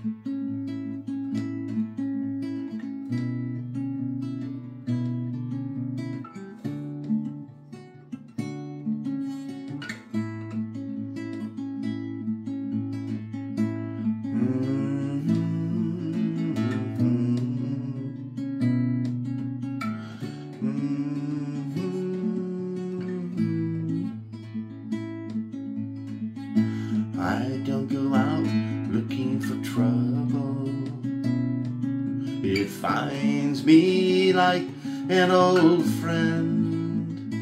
I don't go out looking for trouble. It finds me like an old friend,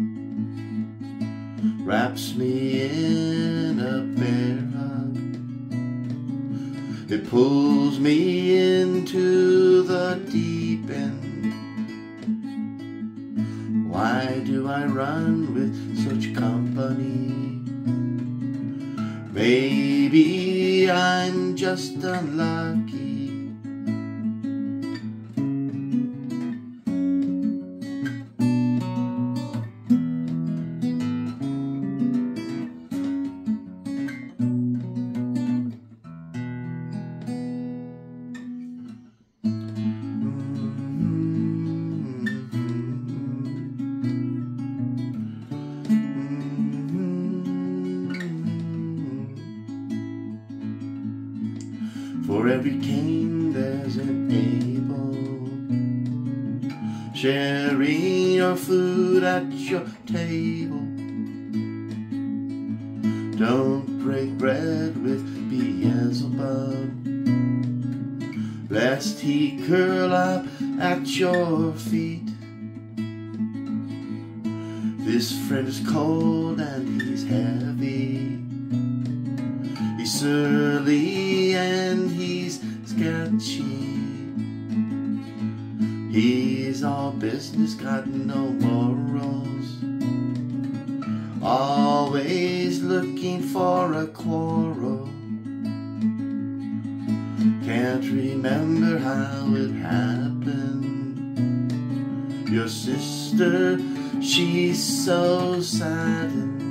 wraps me in a bear hug. It pulls me into the deep end. Why do I run with such company? Maybe I'm just unlucky. For every Cain there's an Abel, sharing your food at your table. Don't break bread with Beezelbub, lest he curl up at your feet. This friend is cold and he's heavy. He's surly and he's sketchy. He's all business, got no morals, always looking for a quarrel. Can't remember how it happened. Your sister, she's so saddened.